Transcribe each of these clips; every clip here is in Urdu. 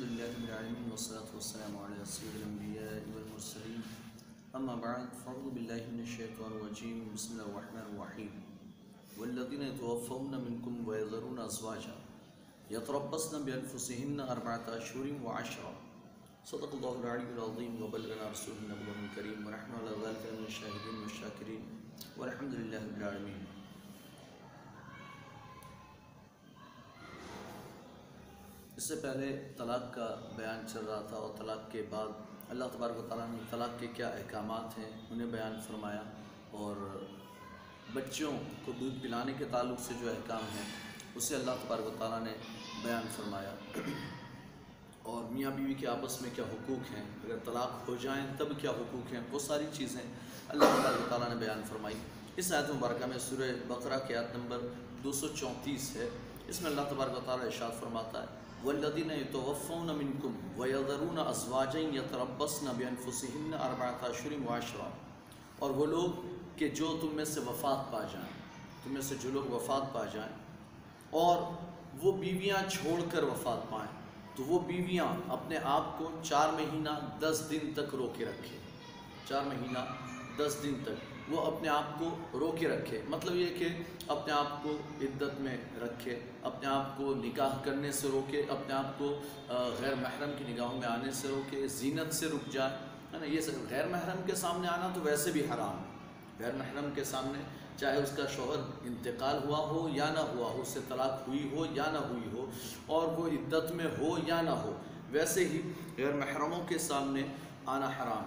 لله رب العالمين والصلاة والسلام على سيد الأنبياء والمرسلين أما بعد فأعوذ بالله من الشيطان الرجيم بسم الله الرحمن الرحيم والذين يتوفون منكم ويذرون أزواجا يتربصن بأنفسهن 4 أشهر و10 صدق الله العلي العظيم وبلغنا رسوله النبي الكريم ونحن على ذلك من الشاهدين والشاكرين والحمد لله رب العالمين۔ اس سے پہلے طلاق کا بیان چل رہا تھا اور طلاق کے بعد اللہ تبارک و تعالیٰ نے طلاق کے کیا احکامات ہیں انہیں بیان فرمایا، اور بچوں کو دودھ پلانے کے تعلق سے جو احکام ہیں اسے اللہ تبارک و تعالیٰ نے بیان فرمایا، اور میاں بیوی کے آپس میں کیا حقوق ہیں، اگر طلاق ہو جائیں تب کیا حقوق ہیں، وہ ساری چیزیں اللہ تبارک و تعالیٰ نے بیان فرمائی۔ اس آیت مبارکہ میں سورہ بقرہ کی آیت نمبر 234 ہے، اس میں اللہ تبارک و تعالیٰ ارشاد فرماتا ہے وَالَّذِينَ يَتَوَفَّوْنَ مِنْكُمْ وَيَذَرُونَ أَزْوَاجًا يَتَرَبَّصْنَ بِأَنفُسِهِنَّ 4 أَشْهُرٍ و10، اور وہ لوگ کہ جو تم میں سے وفات پا جائیں، تم میں سے جو لوگ وفات پا جائیں اور وہ بیویاں چھوڑ کر وفات پائیں، تو وہ بیویاں اپنے آپ کو 4 مہینہ 10 دن تک روکے رکھے، 4 مہینہ 10 دن تک وہ اپنے آپ کو روکے رکھے، مطلب یہ کہ اپنے آپ کو عدت میں رکھے، اپنے آپ کو نکاح کرنے سے روکے، اپنے آپ کو غیر محرم کی نگاہوں میں آنے سے روکے، زینت سے رک جائے، ہے نا۔ یہ غیر محرم کے سامنے آنا تو ویسے بھی حرام ہے، غیر محرم کے سامنے چاہے اس کا شوہر انتقال ہوا ہو یا نہ ہوا ہو، اس سے طلاق ہوئی ہو یا نہ ہوئی ہو، اور وہ عدت میں ہو یا نہ ہو، ویسے ہی غیر محرموں کے سامنے آنا حرام۔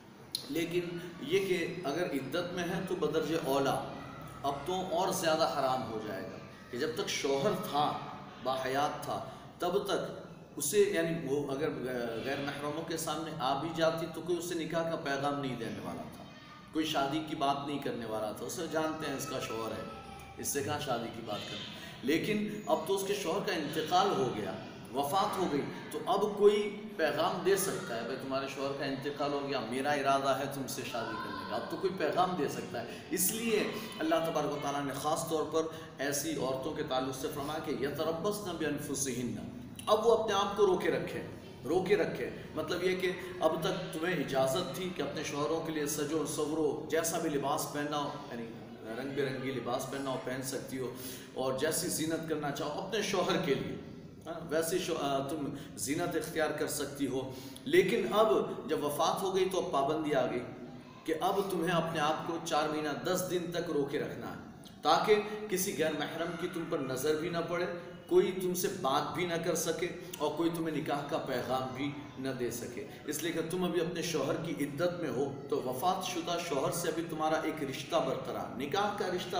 لیکن یہ کہ اگر عدت میں ہے تو بدرجہ اولا اب تو اور زیادہ حرام ہو جائے گا کہ جب تک شوہر تھا، باحیات تھا، تب تک اسے، یعنی وہ اگر غیر محرموں کے سامنے آ بھی جاتی تو کوئی اسے نکاح کا پیغام نہیں دینے والا تھا، کوئی شادی کی بات نہیں کرنے والا تھا، اسے جانتے ہیں اس کا شوہر ہے، اس سے کہاں شادی کی بات کریں۔ لیکن اب تو اس کے شوہر کا انتقال ہو گیا، وفات ہو گئی، تو اب کوئی پیغام دے سکتا ہے، بھائی تمہارے شوہر کا انتقال ہو گیا، میرا ارادہ ہے تم سے شادی کرنے کا، اب تو کوئی پیغام دے سکتا ہے۔ اس لیے اللہ تبارک و تعالیٰ نے خاص طور پر ایسی عورتوں کے تعلق سے فرمایا کہ یتربصن بانفسہن، اب وہ اپنے آپ کو روکے رکھے، مطلب یہ کہ اب تک تمہیں اجازت تھی کہ اپنے شوہروں کے لیے سجو سورو جیسا بھی لباس پہننا ہو، یعنی رنگ برنگی لباس پہننا ہو پہن سکتی ہو، اور جیسی زینت کرنا چاہو اپنے شوہر کے لیے ویسی تم زینت اختیار کر سکتی ہو۔ لیکن اب جب وفات ہو گئی تو اب پابندی آ گئی کہ اب تمہیں اپنے آپ کو 4 مہینہ 10 دن تک روکے رکھنا ہے، تاکہ کسی غیر محرم کی تم پر نظر بھی نہ پڑے، کوئی تم سے بات بھی نہ کر سکے، اور کوئی تمہیں نکاح کا پیغام بھی نہ دے سکے۔ اس لیے کہ تم ابھی اپنے شوہر کی عدت میں ہو تو وفات شدہ شوہر سے ابھی تمہارا ایک رشتہ برقرار، نکاح کا رشتہ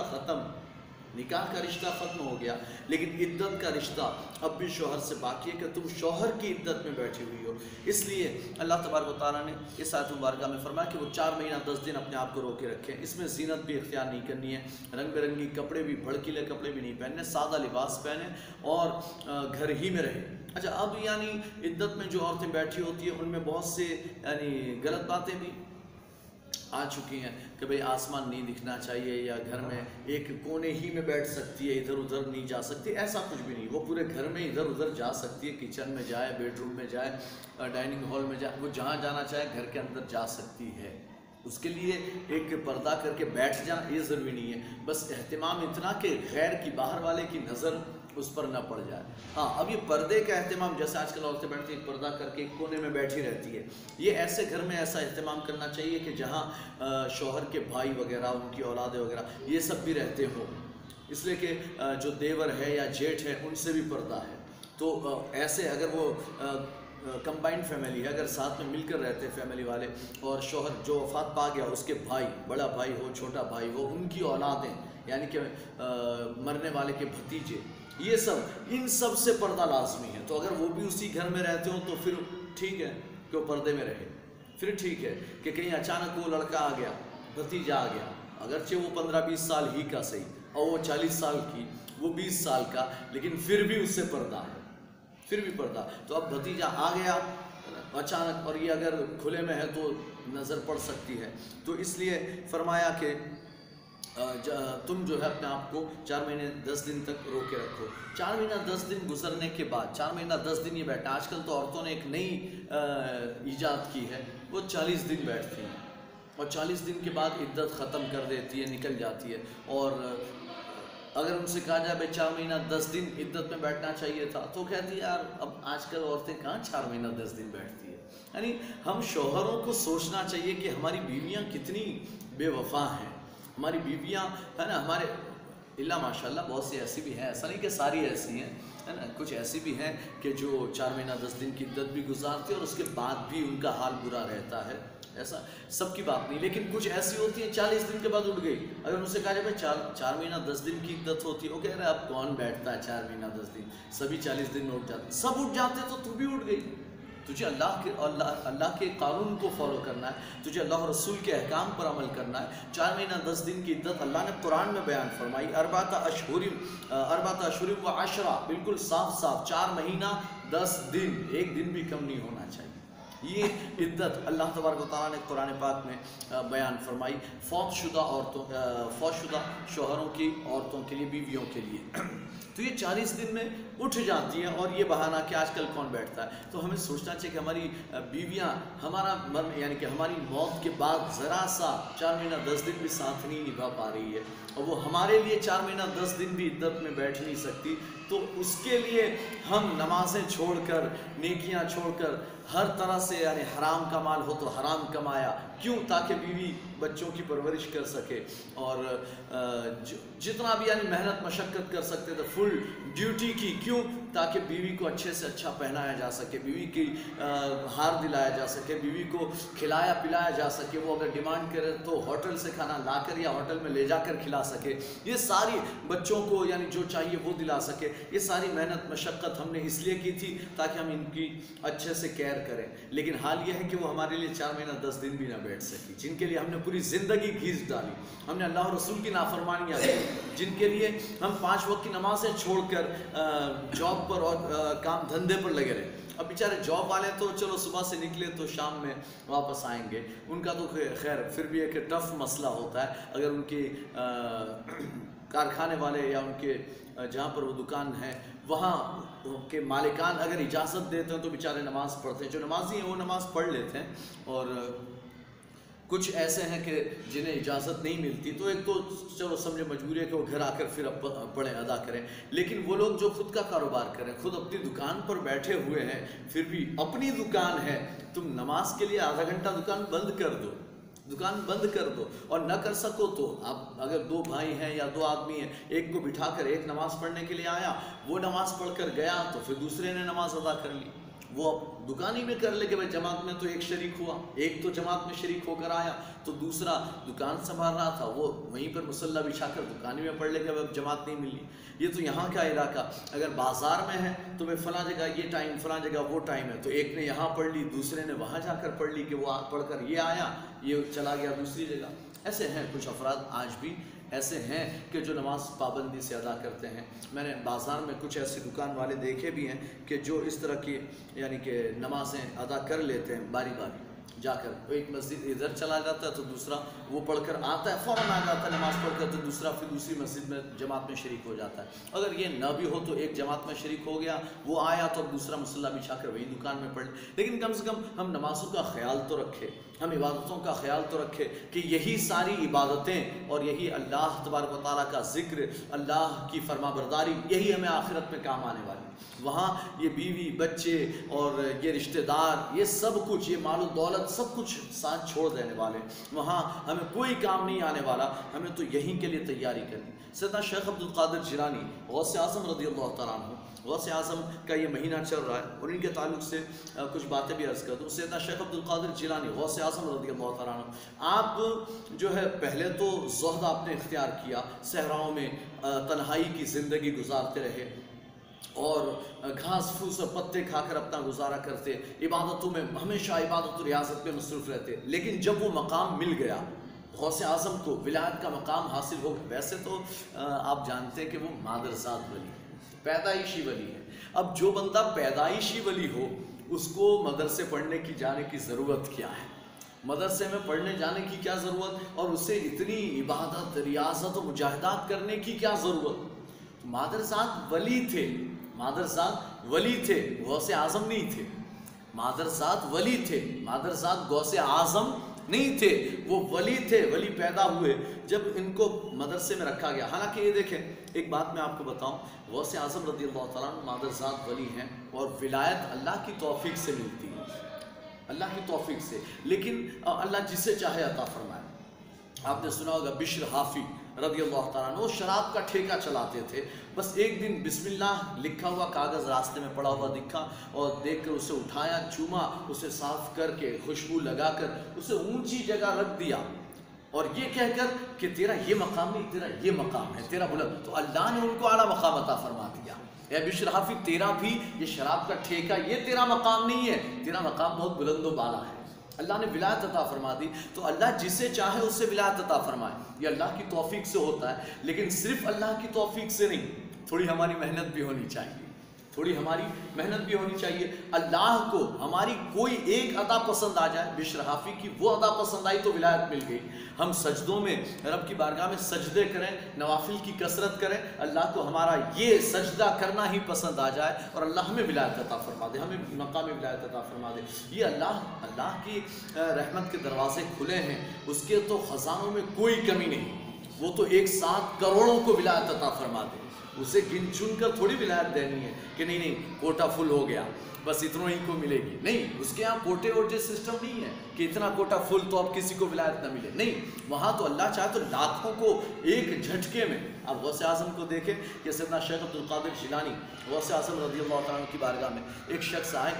ختم ہو گیا، لیکن عدت کا رشتہ اب بھی شوہر سے باقی ہے کہ تم شوہر کی عدت میں بیٹھی ہوئی ہو۔ اس لیے اللہ تبارک و تعالیٰ نے اس آیت مبارکہ میں فرمایا کہ وہ 4 مہینہ 10 دن اپنے آپ کو روکے رکھیں، اس میں زینت بھی اختیار نہیں کرنی ہے، رنگ برنگی کپڑے بھی، بھڑکیلے کپڑے بھی نہیں پہننے، سادہ لباس پہنے اور گھر ہی میں رہے۔ اچھا، اب یعنی عدت میں جو عورتیں بیٹھی ہوتی ہیں ان میں بہت سے یعنی غلط باتیں بھی آ چکی ہیں کہ بھئی آسمان نہیں دکھنا چاہیے، یا گھر میں ایک کونے ہی میں بیٹھ سکتی ہے، ادھر ادھر نہیں جا سکتی، ایسا کچھ بھی نہیں، وہ پورے گھر میں ادھر ادھر جا سکتی ہے، کچن میں جائے، بیڈ روم میں جائے، ڈائننگ ہال میں جائے، وہ جہاں جانا چاہے گھر کے اندر جا سکتی ہے۔ اس کے لیے ایک پردہ کر کے بیٹھ جانا یہ ضروری نہیں ہے، بس اہتمام اتنا کہ غیر کی، باہر والے کی نظر اس پر نہ پڑ جائے۔ ہاں، اب یہ پردے کا اہتمام، جیسے آج کل عورتیں بیٹھتی ہیں پردہ کر کے ایک کونے میں بیٹھی رہتی ہے، یہ ایسے گھر میں ایسا اہتمام کرنا چاہیے کہ جہاں شوہر کے بھائی وغیرہ، ان کی اولادیں وغیرہ یہ سب بھی رہتے ہوں، اس لیے کہ جو دیور ہے یا جیٹھ ہے ان سے بھی پردہ ہے۔ تو ایسے اگر وہ کمبائنڈ فیملی ہے، اگر ساتھ میں مل کر رہتے ہیں فیملی والے، اور شوہر جو وفات پا گیا اس کے بھائی، بڑا بھائی ہو چھوٹا بھائی ہو، ان کی اولادیں یعنی کہ مرنے والے کے بھتیجے، یہ سب، ان سب سے پردہ لازمی ہے۔ تو اگر وہ بھی اسی گھر میں رہتے ہوں تو پھر ٹھیک ہے کہ وہ پردے میں رہے، پھر ٹھیک ہے کہ کہیں اچانک وہ لڑکا آ گیا، بھتیجا آ گیا، اگرچہ وہ 15-20 سال ہی کا صحیح، اور وہ 40 سال کی، وہ 20 سال کا، لیکن پھر بھی اس سے پردہ ہے، پھر بھی پردہ۔ تو اب بھتیجا آ گیا اچانک، اور یہ اگر کھلے میں ہے تو نظر پڑ سکتی ہے، تو اس لیے فرمایا کہ تم جو ہے اپنے آپ کو 4 مہینے 10 دن تک روکے رکھو. 4 مہینہ 10 دن گزرنے کے بعد 4 مہینہ 10 دن یہ بیٹھنا. آج کل تو عورتوں نے ایک نئی ایجاد کی ہے, وہ 40 دن بیٹھتی ہیں اور 40 دن کے بعد عدت ختم کر دیتی ہے, نکل جاتی ہے. اور اگر ان سے کہا جائے بھائی 4 مہینہ 10 دن عدت میں بیٹھنا چاہیے تھا, تو کہتی ہے یار اب آج کل عورتیں کہاں 4 مہینہ 10 دن بیٹھتی ہے. یعنی ہم شوہروں کو سوچنا چاہیے کہ ہماری بیویاں کتنی بے وفا ہیں. ہماری بیویاں ہے نا, ہمارے اللہ ماشاء اللہ بہت سی ایسی بھی ہیں, ایسا نہیں کہ ساری ایسی ہیں, ہے نا, کچھ ایسی بھی ہیں کہ جو 4 مہینہ 10 دن کی عدت بھی گزارتی ہیں اور اس کے بعد بھی ان کا حال برا رہتا ہے. ایسا سب کی بات نہیں, لیکن کچھ ایسی ہوتی ہیں 40 دن کے بعد اٹھ گئی. اگر ان سے کہا جائے بھائی 4 مہینہ 10 دن کی عدت ہوتی ہے, وہ کہہ رہے ہیں اب کون بیٹھتا ہے 4 مہینہ 10 دن, سبھی 40 دن میں اٹھ جاتے. سب اٹھ جاتے تو بھی اٹھ گئی. تجھے اللہ کے قانون کو فالو کرنا ہے, تجھے اللہ اور رسول کے احکام پر عمل کرنا ہے. 4 مہینہ 10 دن کی عدت اللہ نے قرآن میں بیان فرمائی. 4 اشہر و عشرہ, بالکل صاف 4 مہینہ 10 دن, ایک دن بھی کم نہیں ہونا چاہیے. یہ عدت اللہ تبارک و تعالیٰ نے قرآن پاک میں بیان فرمائی فوت شدہ شوہروں کی عورتوں کے لیے, بیویوں کے لیے. تو یہ 40 دن میں اٹھ جاتی ہیں. اور یہ بہانہ کہ آج کل کون بیٹھتا ہے. تو ہمیں سوچنا چاہیے کہ ہماری بیویاں ہمارا مرن یعنی کہ ہماری موت کے بعد ذرا سا 4 مہینہ 10 دن بھی ساتھ نہیں نبھا پا رہی ہے, اور وہ ہمارے لیے 4 مہینہ 10 دن بھی عدت میں بیٹھ نہیں سکتی. تو اس کے لیے ہم نمازیں چھوڑ کر, نیکیاں چھوڑ کر, ہر طرح سے یعنی حرام کا مال ہو تو حرام کمایا, کیوں؟ تاکہ بیوی بچوں کی پرورش کر سکے. اور جتنا بھی یعنی محنت مشقت کر سکتے تھے فل ڈیوٹی کی, کیوں؟ تاکہ بیوی کو اچھے سے اچھا پہنایا جا سکے, بیوی کی ہار دلایا جا سکے, بیوی کو کھلایا پلایا جا سکے. وہ اگر ڈیمانڈ کرے تو ہوٹل سے کھانا لا کر یا ہوٹل میں لے جا کر کھلا سکے. یہ ساری بچوں کو یعنی جو چاہیے وہ دلا سکے. یہ ساری محنت مشقت ہم نے اس لیے کی تھی تاکہ ہم ان کی اچھے سے کیئر کریں. لیکن حال یہ ہے کہ وہ ہمارے لیے 4 مہینہ 10 دن بھی نہ بیٹھ سکی, جن کے لیے ہم نے پوری زندگی گھیس ڈالی. ہم نے اللہ اور رسول کی نافرمانیاں کی, جن کے لیے ہم 5 وقت کی نمازیں چھوڑ کر جاب پر اور کام دھندے پر لگے رہے. اب بیچارے جاب والے تو چلو صبح سے نکلے تو شام میں واپس آئیں گے, ان کا تو خیر پھر بھی ایک ٹف مسئلہ ہوتا ہے. اگر ان کے کارخانے والے یا ان کے جہاں پر وہ دکان ہے وہاں کے مالکان اگر اجازت دیتے ہیں تو بیچارے نماز پڑھتے ہیں. جو نمازی ہیں وہ نماز پڑھ لیتے ہیں, اور کچھ ایسے ہیں کہ جنہیں اجازت نہیں ملتی تو ایک تو چلو سمجھے مجبوری ہے کہ وہ گھر آ کر پھر پڑھیں ادا کریں. لیکن وہ لوگ جو خود کا کاروبار کریں, خود اپنی دکان پر بیٹھے ہوئے ہیں, پھر بھی اپنی دکان ہے, تم نماز کے لیے آدھا گھنٹہ دکان بند کر دو, دکان بند کر دو. اور نہ کر سکو تو اب اگر 2 بھائی ہیں یا 2 آدمی ہیں, ایک کو بٹھا کر ایک نماز پڑھنے کے لیے آیا, وہ نماز پڑھ کر گیا تو پھر دوسرے نے نماز ادا کر لی. وہ اب دکان ہی میں کر لے کہ بھائی جماعت میں تو ایک شریک ہوا, ایک تو جماعت میں شریک ہو کر آیا, تو دوسرا دکان سنبھال رہا تھا وہ وہیں پر مصلی بچھا کر دکان ہی میں پڑھ لے کہ اب جماعت نہیں ملی. یہ تو یہاں کا علاقہ. اگر بازار میں ہے تو بھائی فلاں جگہ یہ ٹائم, فلاں جگہ وہ ٹائم ہے, تو ایک نے یہاں پڑھ لی, دوسرے نے وہاں جا کر پڑھ لی کہ وہ پڑھ کر یہ آیا, یہ چلا گیا دوسری جگہ. ایسے ہیں کچھ افراد آج بھی ایسے ہیں کہ جو نماز پابندی سے ادا کرتے ہیں. میں نے بازار میں کچھ ایسے دکان والے دیکھے بھی ہیں کہ جو اس طرح کی یعنی کہ نمازیں ادا کر لیتے ہیں باری باری جا کر. ایک مسجد ادھر چلا جاتا ہے تو دوسرا وہ پڑھ کر آتا ہے, فوراً آ جاتا ہے نماز پڑھ کر, تو دوسرا پھر دوسری مسجد میں جماعت میں شریک ہو جاتا ہے. اگر یہ نہ بھی ہو تو ایک جماعت میں شریک ہو گیا, وہ آیا تو دوسرا مصلی بچھا کر وہی دکان میں پڑھ. لیکن کم سے کم ہم نمازوں کا خیال تو رکھے, ہم عبادتوں کا خیال تو رکھے کہ یہی ساری عبادتیں اور یہی اللہ تبارک و تعالیٰ کا ذکر, اللہ کی فرما برداری, یہی ہمیں آخرت میں کام آنے والی. وہاں یہ بیوی بچے اور یہ رشتہ دار, یہ سب کچھ, یہ مال و دولت سب کچھ ساتھ چھوڑ دینے والے. وہاں ہمیں کوئی کام نہیں آنے والا, ہمیں تو یہیں کے لیے تیاری کرنی. سیدنا شیخ عبد القادر جیلانی غوث اعظم رضی اللہ تعالیٰ عنہ, غوث اعظم کا یہ مہینہ چل رہا ہے اور ان کے تعلق سے کچھ باتیں بھی عرض کر دوں. سیدنا شیخ عبد القادر جیلانی غوث اعظم رضی اللہ تعالیٰ عنہ, آپ جو ہے پہلے تو زہد آپ نے اختیار کیا, صحراؤں میں تنہائی کی زندگی گزارتے رہے اور گھاس پھوس اور پتے کھا کر اپنا گزارا کرتے, عبادتوں میں ہمیشہ عبادت و ریاضت میں مصروف رہتے. لیکن جب وہ مقام مل گیا غوث اعظم کو, ولایت کا مقام حاصل ہو گیا, ویسے تو آپ جانتے ہیں کہ وہ مادرزاد ولی ہے, پیدائشی ولی ہے. اب جو بندہ پیدائشی ولی ہو اس کو مدرسے پڑھنے کی جانے کی ضرورت کیا ہے؟ مدرسے میں پڑھنے جانے کی کیا ضرورت، اور اسے اتنی عبادت ریاضت و مجاہدات کرنے کی کیا ضرورت؟ مادرزاد ولی تھے، مادرزاد ولی تھے، غوث اعظم نہیں تھے۔ مادرزاد ولی تھے، مادرزاد غوث اعظم نہیں تھے، وہ ولی تھے۔ ولی پیدا ہوئے جب ان کو مدرسے میں رکھا گیا۔ حالانکہ یہ دیکھیں، ایک بات میں آپ کو بتاؤں، غوث اعظم رضی اللہ تعالیٰ عنہ مادرزاد ولی ہیں، اور ولایت اللہ کی توفیق سے ملتی ہے، اللہ کی توفیق سے، لیکن اللہ جسے چاہے عطا فرمائے۔ آپ نے سنا ہوگا بشر حافی رضی اللہ تعالیٰ عنہ، وہ شراب کا ٹھیکہ چلاتے تھے۔ بس ایک دن بسم اللہ لکھا ہوا کاغذ راستے میں پڑا ہوا دکھا، اور دیکھ کر اسے اٹھایا، چوما، اسے صاف کر کے خوشبو لگا کر اسے اونچی جگہ رکھ دیا، اور یہ کہہ کر کہ تیرا یہ مقام نہیں، تیرا یہ مقام ہے، تیرا بلند۔ تو اللہ نے ان کو اعلیٰ مقام عطا فرما دیا۔ اے بشر حافی، تیرا بھی یہ شراب کا ٹھیکہ، یہ تیرا مقام نہیں ہے، تیرا مقام بہت بلند و بالا ہے۔ اللہ نے ولایت عطا فرما دی۔ تو اللہ جسے چاہے اس سے ولایت عطا فرمائے، یہ اللہ کی توفیق سے ہوتا ہے، لیکن صرف اللہ کی توفیق سے نہیں، تھوڑی ہماری محنت بھی ہونی چاہیے، تھوڑی ہماری محنت بھی ہونی چاہیے۔ اللہ کو ہماری کوئی ایک ادا پسند آ جائے، بشر حافی کی وہ ادا پسند آئی تو ولایت مل گئی۔ ہم سجدوں میں رب کی بارگاہ میں سجدے کریں، نوافل کی کثرت کریں، اللہ کو ہمارا یہ سجدہ کرنا ہی پسند آ جائے، اور اللہ ہمیں ولایت عطا فرما دے، ہمیں مقام ولایت عطا فرما دے۔ یہ اللہ کی رحمت کے دروازے کھلے ہیں، اس کے تو خزانوں میں کوئی کمی نہیں، وہ تو ایک ساتھ کروڑوں کو ولایت عطا فرما دے۔ اسے گن چن کر تھوڑی ولایت دینی ہے کہ نہیں کوٹا فل ہو گیا، بس اتنوں ہی کو ملے گی، نہیں، اس کے یہاں کوٹے ووٹے سسٹم نہیں ہے کہ اتنا کوٹا فل تو اب کسی کو ولایت نہ ملے، نہیں، وہاں تو اللہ چاہے تو لاکھوں کو ایک جھٹکے میں۔ اب غوث اعظم کو دیکھیں کہ سیدنا شیخ عبد القادر جیلانی غوث اعظم رضی اللہ تعالیٰ عنہ کی بارگاہ میں ایک شخص آئے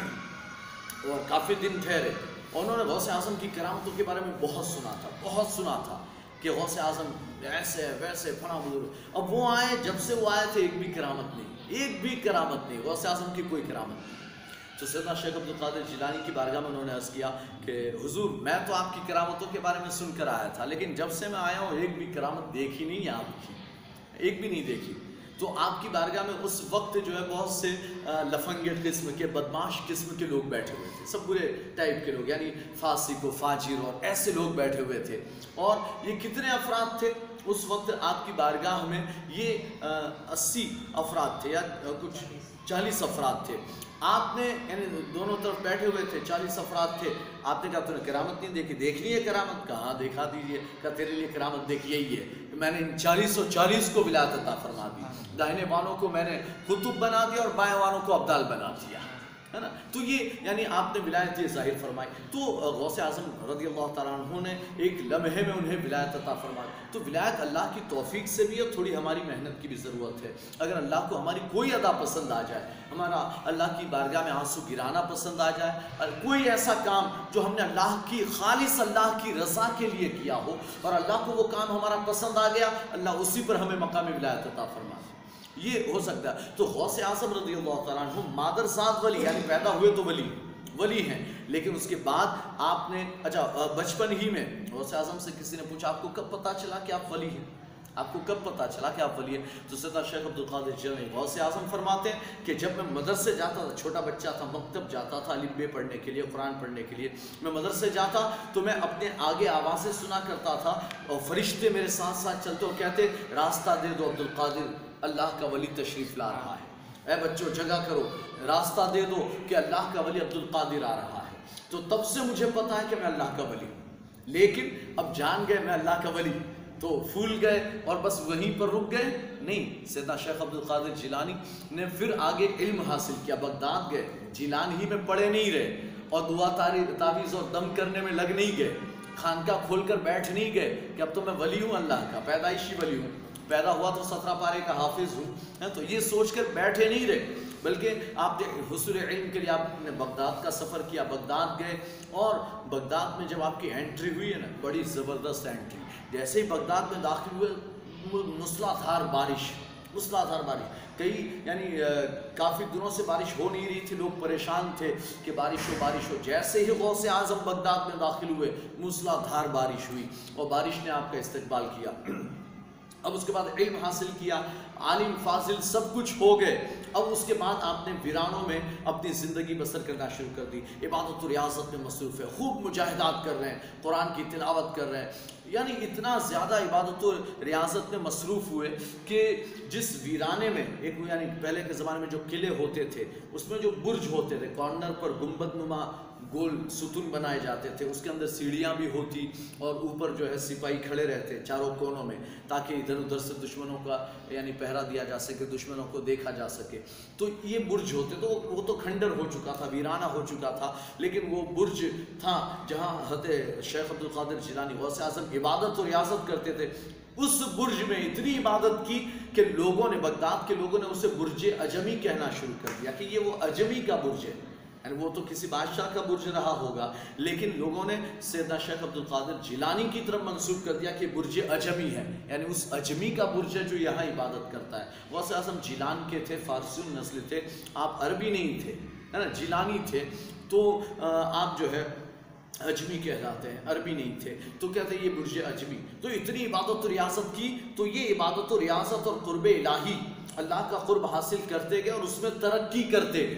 اور کافی دن ٹھہرے، انہوں نے غوث اعظم کی کرامتوں کے بارے میں بہت سنا تھا کہ غوث اعظم ایسے ویسے فلاں بزرگ۔ اب وہ آئے، جب سے وہ آئے تھے ایک بھی کرامت نہیں، غوث اعظم کی کوئی کرامت نہیں۔ تو سیدنا شیخ عبد القادر جیلانی کی بارگاہ میں انہوں نے عرض کیا کہ حضور، میں تو آپ کی کرامتوں کے بارے میں سن کر آیا تھا، لیکن جب سے میں آیا ہوں ایک بھی کرامت دیکھی نہیں ہے آپ کی، ایک بھی نہیں دیکھی۔ تو آپ کی بارگاہ میں اس وقت جو ہے بہت سے لفنگے قسم کے، بدماش قسم کے لوگ بیٹھے ہوئے تھے، سب برے ٹائپ کے لوگ، یعنی فاسق و فاجر اور ایسے لوگ بیٹھے ہوئے تھے۔ اور یہ کتنے افراد تھے اس وقت آپ کی بارگاہ میں؟ یہ 80 افراد تھے یا کچھ 40 افراد تھے۔ آپ نے یعنی دونوں طرف بیٹھے ہوئے تھے، 40 افراد تھے۔ آپ نے کہا تو نے کرامت نہیں دیکھی؟ دیکھنی ہے کرامت؟ کہاں دکھا دیجیے۔ کہا تیرے لیے کرامت دیکھی یہی ہے کہ میں نے ان 40 کو ولایت عطا فرما دی، داہنے والوں کو میں نے قطب بنا دیا اور بائیں والوں کو ابدال بنا دیا، ہے نا۔ تو یہ یعنی آپ نے ولایت یہ ظاہر فرمائی۔ تو غوث اعظم رضی اللہ تعالیٰ عنہ نے ایک لمحے میں انہیں ولایت عطا فرمائی۔ تو ولایت اللہ کی توفیق سے بھی ہے، تھوڑی ہماری محنت کی بھی ضرورت ہے۔ اگر اللہ کو ہماری کوئی ادا پسند آ جائے، ہمارا اللہ کی بارگاہ میں آنسو گرانا پسند آ جائے، اور کوئی ایسا کام جو ہم نے اللہ کی خالص اللہ کی رضا کے لیے کیا ہو، اور اللہ کو وہ کام ہمارا پسند آ گیا، اللہ اسی پر ہمیں مقام ولایت عطا فرمائے، یہ ہو سکتا ہے۔ تو غوث اعظم رضی اللہ تعالیٰ عنہ مادرزاد ولی، یعنی پیدا ہوئے تو ولی ہیں، لیکن اس کے بعد آپ نے بچپن ہی میں غوث اعظم سے کسی نے پوچھا آپ کو کب پتہ چلا کہ آپ ولی ہیں؟ آپ کو کب پتہ چلا کہ آپ ولی ہیں؟ تو سیدنا شیخ عبد القادر جیلانی غوث اعظم فرماتے ہیں کہ جب میں مدرسے جاتا تھا، چھوٹا بچہ تھا، مکتب جاتا تھا الف ب پڑھنے کے لیے، قرآن پڑھنے کے لیے، میں مدرسے جاتا تو میں اپنے آگے آوازیں سنا کرتا تھا، اور فرشتے میرے ساتھ ساتھ چلتے اور کہتے راستہ دے دو عبد القادر، اللہ کا ولی تشریف لا رہا ہے، اے بچوں جگہ کرو، راستہ دے دو کہ اللہ کا ولی عبد القادر آ رہا ہے۔ تو تب سے مجھے پتا ہے کہ میں اللہ کا ولی ہوں، لیکن اب جان گئے میں اللہ کا ولی تو پھول گئے اور بس وہیں پر رک گئے نہیں۔ سیدنا شیخ عبد القادر جیلانی نے پھر آگے علم حاصل کیا، بغداد گئے، جیلان ہی میں پڑے نہیں رہے، اور دعا تعویذ اور دم کرنے میں لگ نہیں گئے، خانقاہ کھول کر بیٹھ نہیں گئے کہ اب تو میں ولی ہوں اللہ کا، پیدائشی ولی ہوں، پیدا ہوا تو 17 پارے کا حافظ ہوں، تو یہ سوچ کر بیٹھے نہیں رہے، بلکہ آپ حصول علم کے لیے آپ نے بغداد کا سفر کیا، بغداد گئے، اور بغداد میں جب آپ کی انٹری ہوئی ہے نا، بڑی زبردست انٹری، جیسے ہی بغداد میں داخل ہوئے موسلادھار بارش، کئی یعنی کافی دنوں سے بارش ہو نہیں رہی تھی، لوگ پریشان تھے کہ بارش ہو، جیسے ہی غوث اعظم بغداد میں داخل ہوئے موسلادھار بارش ہوئی، اور بارش نے آپ کا استقبال کیا۔ اب اس کے بعد علم حاصل کیا، عالم فاضل سب کچھ ہو گئے، اب اس کے بعد آپ نے ویرانوں میں اپنی زندگی بسر کرنا شروع کر دی، عبادت و ریاضت میں مصروف ہے، خوب مجاہدات کر رہے ہیں، قرآن کی تلاوت کر رہے ہیں، یعنی اتنا زیادہ عبادت و ریاضت میں مصروف ہوئے کہ جس ویرانے میں ایک یعنی پہلے کے زمانے میں جو قلعے ہوتے تھے اس میں جو برج ہوتے تھے، کارنر پر گنبد نما گول ستون بنائے جاتے تھے، اس کے اندر سیڑھیاں بھی ہوتی اور اوپر جو ہے سپاہی کھڑے رہتے چاروں کونوں میں تاکہ ادھر ادھر سے دشمنوں کا یعنی پہرا دیا جا سکے، دشمنوں کو دیکھا جا سکے. تو یہ برج ہوتے تو وہ تو کھنڈر ہو چکا تھا، ویرانہ ہو چکا تھا، لیکن وہ برج تھا جہاں حضرت شیخ عبد القادر جیلانی غوث اعظم عبادت و ریاضت کرتے تھے. اس برج میں اتنی عبادت کی کہ لوگوں نے، بغداد کے لوگوں نے اسے برج عجمی کہنا شروع کر دیا کہ یہ وہ عجمی کا برج ہے. یعنی وہ تو کسی بادشاہ کا برج رہا ہوگا، لیکن لوگوں نے سیدنا شیخ عبد القادر جیلانی کی طرف منسوب کر دیا کہ برج عجمی ہے، یعنی اس عجمی کا برج ہے جو یہاں عبادت کرتا ہے. غوث اعظم جیلان کے تھے، فارسی نسل تھے، آپ عربی نہیں تھے، ہے نا، جیلانی تھے، تو آپ جو ہے عجمی کہلاتے ہیں، عربی نہیں تھے، تو کہتے ہیں یہ برج عجمی. تو اتنی عبادت و ریاضت کی، تو یہ عبادت و ریاضت اور قرب الہی، اللہ کا قرب حاصل کرتے گئے اور اس میں ترقی کرتے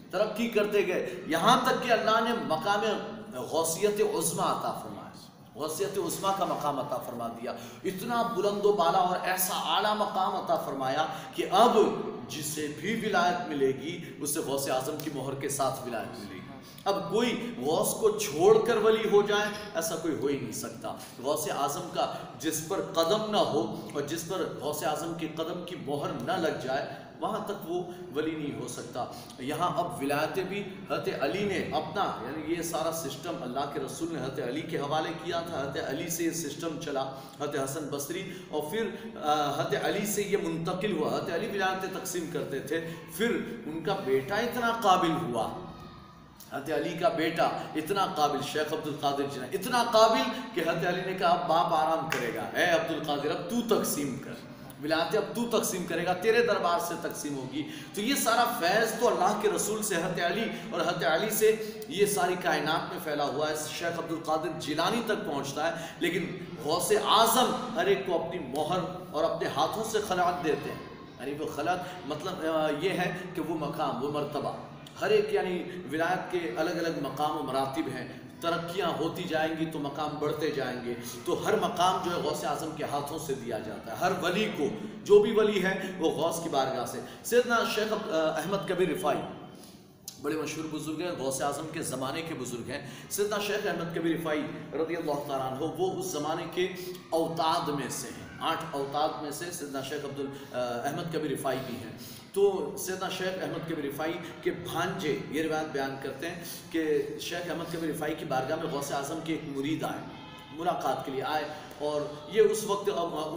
گئے یہاں تک کہ اللہ نے مقام غوثیت عظمیٰ عطا فرمایا، غوثیت عظمیٰ کا مقام عطا فرما دیا. اتنا بلند و بالا اور ایسا اعلیٰ مقام عطا فرمایا کہ اب جسے بھی ولایت ملے گی اسے غوث اعظم کی مہر کے ساتھ ولایت ملے گی. اب کوئی غوث کو چھوڑ کر ولی ہو جائے ایسا کوئی ہو ہی نہیں سکتا. غوث اعظم کا جس پر قدم نہ ہو اور جس پر غوث اعظم کے قدم کی مہر نہ لگ جائے وہاں تک وہ ولی نہیں ہو سکتا. یہاں اب ولایتیں بھی حضرت علی نے اپنا، یعنی یہ سارا سسٹم اللہ کے رسول نے حضرت علی کے حوالے کیا تھا، حضرت علی سے یہ سسٹم چلا، حضرت حسن بصری، اور پھر حضرت علی سے یہ منتقل ہوا. حضرت علی ولایتیں تقسیم کرتے تھے، پھر ان کا بیٹا اتنا قابل ہوا، حضرت علی کا بیٹا اتنا قابل، شیخ عبد القادر جیلانی اتنا قابل کہ حضرت علی نے کہا اب باپ آرام کرے گا، اے عبد القادر اب تو تقسیم کر ولایتیں، اب تو تقسیم کرے گا، تیرے دربار سے تقسیم ہوگی. تو یہ سارا فیض تو اللہ کے رسول سے، حضرت علی اور حضرت علی سے یہ ساری کائنات میں پھیلا ہوا ہے، شیخ عبد القادر جیلانی تک پہنچتا ہے. لیکن غوث اعظم ہر ایک کو اپنی مہر اور اپنے ہاتھوں سے خلعت دیتے ہیں. یعنی وہ خلعت مطلب یہ ہے کہ وہ مقام، وہ مرتبہ، ہر ایک یعنی ولایت کے الگ الگ مقام و مراتب ہیں، ترقیاں ہوتی جائیں گی تو مقام بڑھتے جائیں گے. تو ہر مقام جو ہے غوث اعظم کے ہاتھوں سے دیا جاتا ہے. ہر ولی کو، جو بھی ولی ہے وہ غوث کی بارگاہ سے. سیدنا شیخ احمد کبیر رفاعی بڑے مشہور بزرگ ہیں، غوث اعظم کے زمانے کے بزرگ ہیں. سیدنا شیخ احمد کبیر رفاعی رضی اللہ تعالیٰ عنہ وہ اس زمانے کے اوتاد میں سے ہیں، 8 اوتاد میں سے سیدنا شیخ احمد کبیر رفاعی بھی ہیں. تو سیدنا شیخ احمد کبیر رفاعی کے بھانجے یہ روایت بیان کرتے ہیں کہ شیخ احمد کبیر رفاعی کی بارگاہ میں غوث اعظم کے ایک مرید آئے، ملاقات کے لیے آئے، اور یہ اس وقت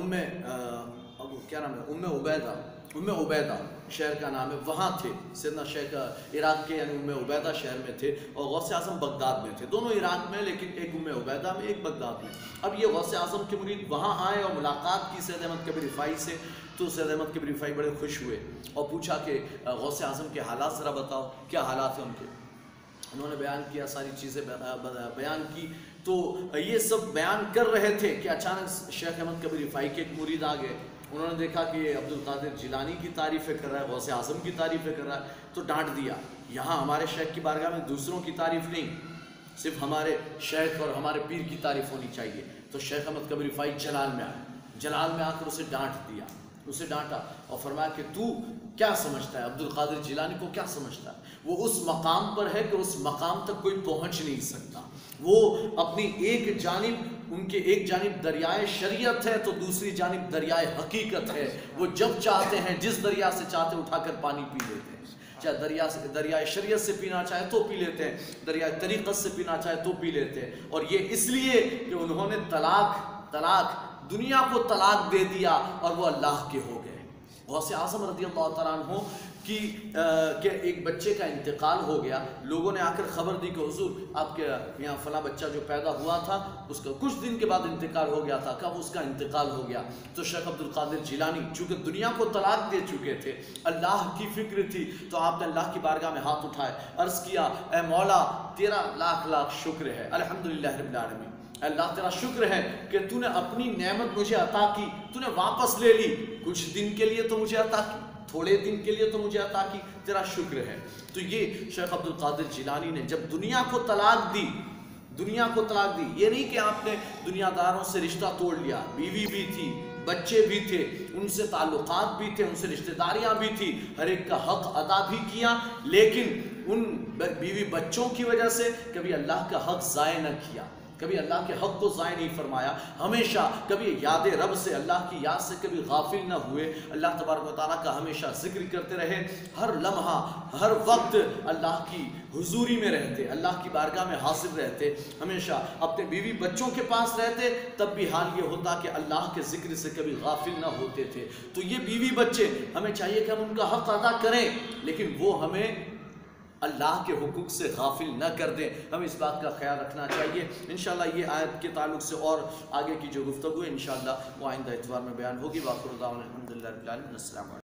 ام عبیدہ شہر کا نام ہے، وہاں تھے. سیدنا شیخ عراق کے یعنی ام عبیدہ شہر میں تھے اور غوث اعظم بغداد میں تھے، دونوں عراق میں لیکن ایک ام عبیدہ میں ایک بغداد میں. اب یہ غوث اعظم کے مرید وہاں آئے اور ملاقات کی سید احمد کبیر رفاعی سے. تو سید احمد کبیر رفاعی بڑے خوش ہوئے اور پوچھا کہ غوث اعظم کے حالات ذرا بتاؤ، کیا حالات ہیں ان کے. انہوں نے بیان کیا، ساری چیزیں بیان کی. تو یہ سب بیان کر رہے تھے کہ اچانک شیخ احمد کبیر رفاعی کے ایک مرید آ گئے. انہوں نے دیکھا کہ عبد القادر جیلانی کی تعریفیں کر رہا ہے، غوث اعظم کی تعریفیں کر رہا ہے، تو ڈانٹ دیا. یہاں ہمارے شیخ کی بارگاہ میں دوسروں کی تعریف نہیں، صرف ہمارے شیخ اور ہمارے پیر کی تعریف ہونی چاہیے. تو شیخ احمد کبیر رفاعی جلال میں آ کر اسے ڈانٹ دیا، اسے ڈانٹا اور فرمایا کہ تو کیا سمجھتا ہے، عبد القادر جیلانی کو کیا سمجھتا ہے؟ وہ اس مقام پر ہے کہ اس مقام تک کوئی پہنچ نہیں سکتا. وہ اپنی ایک جانب دریائے شریعت ہے تو دوسری جانب دریائے حقیقت ہے. وہ جب چاہتے ہیں جس دریا سے چاہتے اٹھا کر پانی پی لیتے ہیں، چاہے دریائے شریعت سے پینا چاہے تو پی لیتے ہیں، دریائے طریقت سے پینا چاہے تو پی لیتے ہیں. اور یہ اس لیے کہ انہوں نے طلاق دنیا کو طلاق دے دیا اور وہ اللہ کے ہو گئے. غوث اعظم رضی اللہ تعالیٰ عنہ کہ ایک بچے کا انتقال ہو گیا. لوگوں نے آ کر خبر دی کہ حضور آپ کے یہاں فلاں بچہ جو پیدا ہوا تھا اس کا کچھ دن کے بعد انتقال ہو گیا تھا. کب اس کا انتقال ہو گیا؟ تو شیخ عبد القادر جیلانی چونکہ دنیا کو طلاق دے چکے تھے، اللہ کی فکر تھی، تو آپ نے اللہ کی بارگاہ میں ہاتھ اٹھائے، عرض کیا اے مولا تیرا لاکھ لاکھ شکر ہے، الحمدللہ رب العالمین. اللہ تیرا شکر ہے کہ تو نے اپنی نعمت مجھے عطا کی، تو نے واپس لے لی، کچھ دن کے لیے تو مجھے عطا کی، تھوڑے دن کے لیے تو مجھے عطا کی، تیرا شکر ہے۔ تو یہ شیخ عبد القادر جیلانی نے جب دنیا کو طلاق دی، دنیا کو طلاق دی، یہ نہیں کہ آپ نے دنیا داروں سے رشتہ توڑ لیا، بیوی بھی تھی، بچے بھی تھے، ان سے تعلقات بھی تھے، ان سے رشتہ داریاں بھی تھی، ہر ایک کا حق ادا بھی کیا، لیکن ان بیوی بچوں کی وجہ سے کبھی اللہ کا حق ضائع نہ کیا، کبھی اللہ کے حق کو ضائع نہیں فرمایا، ہمیشہ کبھی یاد رب سے، اللہ کی یاد سے کبھی غافل نہ ہوئے، اللہ تبارک و تعالیٰ کا ہمیشہ ذکر کرتے رہے، ہر لمحہ ہر وقت اللہ کی حضوری میں رہتے، اللہ کی بارگاہ میں حاضر رہتے، ہمیشہ اپنے بیوی بچوں کے پاس رہتے، تب بھی حال یہ ہوتا کہ اللہ کے ذکر سے کبھی غافل نہ ہوتے تھے۔ تو یہ بیوی بچے ہمیں چاہیے کہ ہم ان کا حق ادا کریں، لیکن وہ ہمیں اللہ کے حقوق سے غافل نہ کر دیں، ہمیں اس بات کا خیال رکھنا چاہیے۔ انشاءاللہ یہ آیت کے تعلق سے اور آگے کی جو گفتگو ہے انشاءاللہ وہ آئندہ اتوار میں بیان ہوگی۔ وآخر دعوانا الحمدللہ رب العالمین۔ السلام علیکم۔